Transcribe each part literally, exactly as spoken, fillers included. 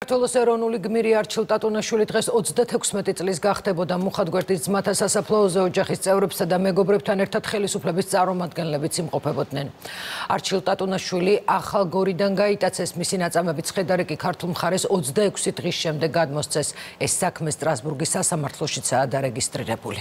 საქართველოს ეროვნული გმირი არჩილ ტატუნაშვილი დღეს ოცდათექვსმეტი წლის გახდებოდა. მუხათგვერდის ძმათა სასაფლაოზე ოჯახის წევრებსა და მეგობრებთან ერთად ხელისუფლების წარმომადგენლებიც იმყოფებოდნენ. არჩილ ტატუნაშვილი ახალ გორიდან გაიტაცეს, მისი ნაწამები ცხედარი კი ქართულ მხარეს ოცდაექვსი დღის შემდეგ გადმოსცეს. ეს საქმე სტრასბურგის სასამართლოშიცაა დარეგისტრირებული.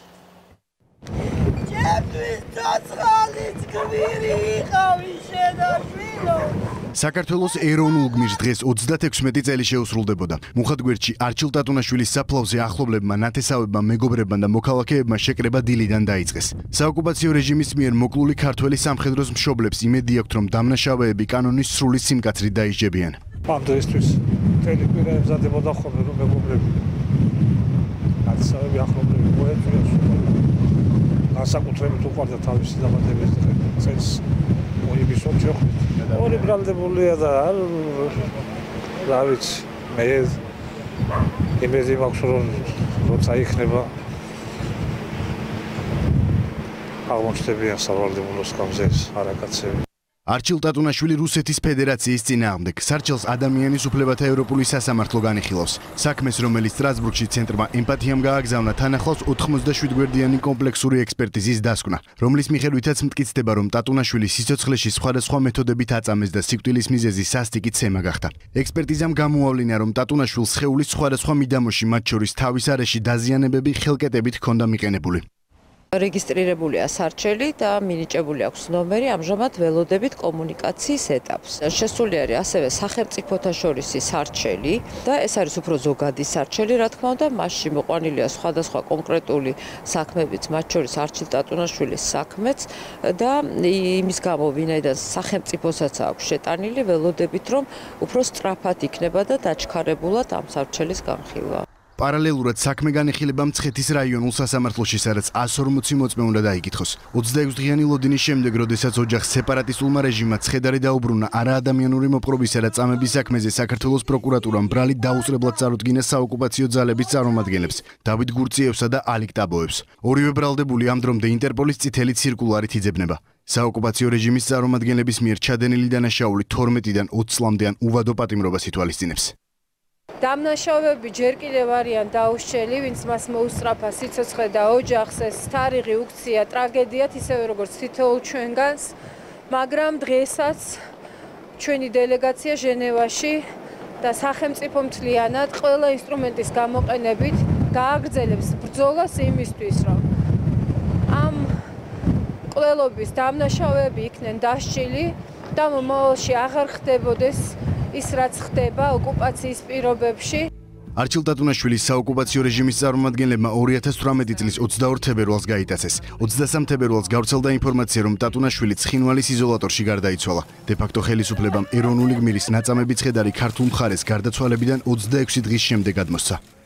საქართველოს ეროვნულ გმირს დღეს ოცდათექვსმეტი წელი შეუსრულდებოდა. მუხათგვერდში არჩილ ტატუნაშვილის საფლავზე ახლობლებმა, ნათესავებმა, მეგობრებმა და მოქალაქეებმა შეკრება დილიდან დაიწყეს. საოკუპაციო რეჟიმის მიერ მოკლული ქართველი სამხედროს მშობლებს იმედი აქვთ, რომ დამნაშავეები კანონის სრული სიმკაცრით დაისჯებიან. ამ დღესთვის მთელი კვირა ემზადებოდა ხოლმე, რომ მეგობრები, ნათესავები, ახლობლები მოეწვიათ. განსაკუთრებით უყვარდა თავისი დაბადების წელს მოიბისო ჩოხმით. ორი ბრალდებულია და რა ვიცი, მე იმედი მაქვს, რომ როცა იქნება აღმოჩნდებიან სავალდებულო სკამზე არაკაცები. არჩილ ტატუნაშვილი რუსეთის ფედერაციის წინააღმდეგ სარჩელს ადამიანის უფლებათა ევროპული სასამართლო განიხილავს. საქმეს, რომელიც სტრასბურგში ცენტრმა ემპათიამ გააგზავნა, თან ახლავს ოთხმოცდაშვიდ გვერდიანი კომპლექსური ექსპერტიზის დასკვნა, რომლის მიხედვითაც მტკიცდება, რომ ტატუნაშვილი სიცოცხლეში სხვადასხვა მეთოდებით აწამეს და სიკვდილის მიზეზი სასტიკი ცემა გახდა. ექსპერტიზამ გამოავლინა, რომ ტატუნაშვილს სხეულის სხვადასხვა მიდამოში, მათ შორის თავის არეში დაზიანებები ხელკეტებით ჰქონდა მიყენებული. რეგისტრირებულია სარჩელი და მინიჭებული აქვს ნომერი, ამჟამად ველოდებით კომუნიკაციის ეტაპს. შესული არის ასევე სახელმწიფოთა შორისი სარჩელი და ეს არის უფრო ზოგადი სარჩელი, რა თქმა უნდა, მასში მოყვანილია სხვადასხვა კონკრეტული საქმეებიც, მათ შორის არჩილ ტატუნაშვილის საქმეც და იმის გამო, ვინაიდან სახელმწიფოსაც აქვს შეტანილი, ველოდებით, რომ უფრო სწრაფად იქნება და დაჩქარებულად ამ სარჩელის განხილვა. პარალელურად საქმე განიხილება მცხეთის რაიონულ სასამართლოში, სადაც ას ორმოცი მოწმე უნდა დაიკითხოს. ოცდაექვსი დღიანი ლოდინის შემდეგ, როდესაც ოჯახს სეპარატისტულმა რეჟიმმა ცხედარი დაუბრუნა არაადამიანური მოპყრობისა და წამების საქმეზე, საქართველოს პროკურატურამ ბრალით დაუსწრებლად წარუდგინა საოკუპაციო ძალების წარმომადგენლებს, დავით გურწიევსა და ალიკ ტაბოევს. ორივე ბრალდებული ამ დრომდე ინტერპოლის წითელი ციρკულარით იძებნება. საოკუპაციო რეჟიმის წარმომადგენლების მიერ ჩადენილი დანაშაული თორმეტიდან ოცს წლამდე უვადო პატიმრობას ითვალისწინებს. დამნაშავეები ჯერ კიდევ არიან დაუსჯელი, ვინც მას მოუსწრაფა სიცოცხლე და ოჯახს, ეს თარიღი უქცია ტრაგედიად, ისევე როგორც თითოეულ ჩვენგანს, მაგრამ დღესაც ჩვენი დელეგაცია ჟენევაში და სახელმწიფო მთლიანად ყველა ინსტრუმენტის გამოყენებით გააგრძელებს ბრძოლას იმისთვის, რომ ამ ყველობის დამნაშავეები იქნენ დასჯილი და მომავალში აღარ ხდებოდეს ის რაც ხდება ოკუპაციის პირობებში. არჩილ ტატუნაშვილის საოკუპაციო რეჟიმის წარმომადგენლებმა ორი ათას თვრამეტი წლის ოცდაორ თებერვალს გაიტაცეს. ოცდასამ თებერვალს გავრცელდა ინფორმაცია, რომ ტატუნაშვილი ცხინვალის იზოლატორში გარდაიცვალა. დე-ფაქტო ხელისუფლებამ ეროვნული გმირის ნაწამები ცხედარი ქართულ მხარეს გარდაცვალებიდან ოცდაექვსი დღის შემდეგ გადმოსცა.